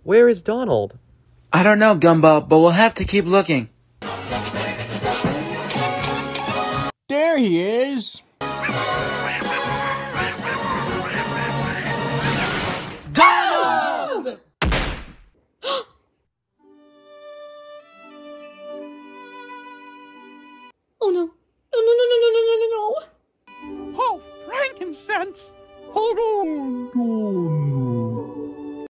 Where is Donald? I don't know, Gumball, but we'll have to keep looking. There he is. Donald! Oh no. No. Oh, frankincense! Hold on,